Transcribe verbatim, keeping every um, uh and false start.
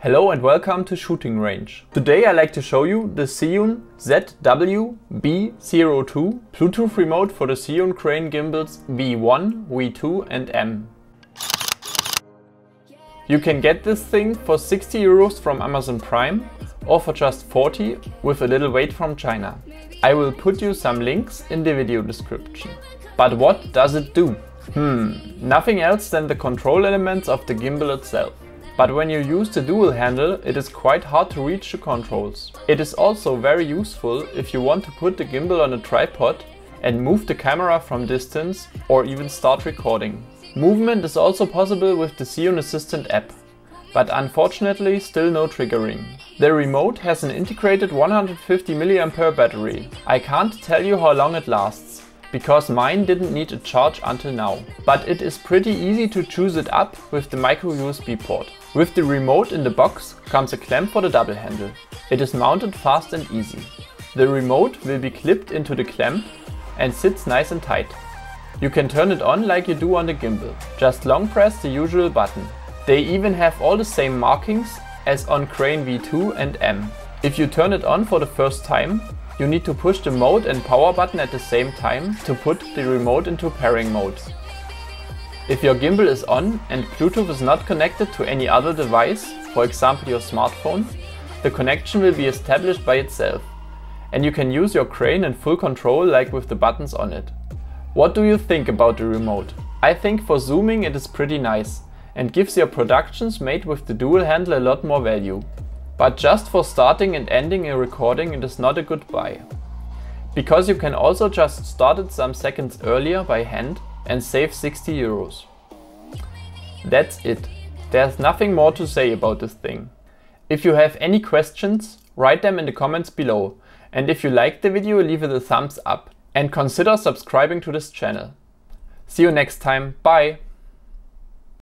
Hello and welcome to Shooting Range. Today I like to show you the Zhiyun Z W B zero two Bluetooth remote for the Zhiyun crane gimbals V one, V two and M. You can get this thing for sixty euros from Amazon Prime or for just forty with a little weight from China. I will put you some links in the video description. But what does it do? Hmm, nothing else than the control elements of the gimbal itself. But when you use the dual handle, it is quite hard to reach the controls. It is also very useful if you want to put the gimbal on a tripod and move the camera from distance or even start recording. Movement is also possible with the Zhiyun Assistant app, but unfortunately still no triggering. The remote has an integrated one hundred fifty milliamp hour battery. I can't tell you how long it lasts, because mine didn't need a charge until now. But it is pretty easy to choose it up with the micro U S B port. With the remote in the box comes a clamp for the double handle. It is mounted fast and easy. The remote will be clipped into the clamp and sits nice and tight. You can turn it on like you do on the gimbal. Just long press the usual button. They even have all the same markings as on Crane V two and M. If you turn it on for the first time, you need to push the mode and power button at the same time to put the remote into pairing mode. If your gimbal is on and Bluetooth is not connected to any other device, for example your smartphone, the connection will be established by itself, and you can use your crane in full control like with the buttons on it. What do you think about the remote? I think for zooming it is pretty nice and gives your productions made with the dual handle a lot more value. But just for starting and ending a recording it is not a good buy. Because you can also just start it some seconds earlier by hand and save sixty euros. That's it. There's nothing more to say about this thing. If you have any questions, write them in the comments below, and if you liked the video, leave it a thumbs up and consider subscribing to this channel. See you next time, bye!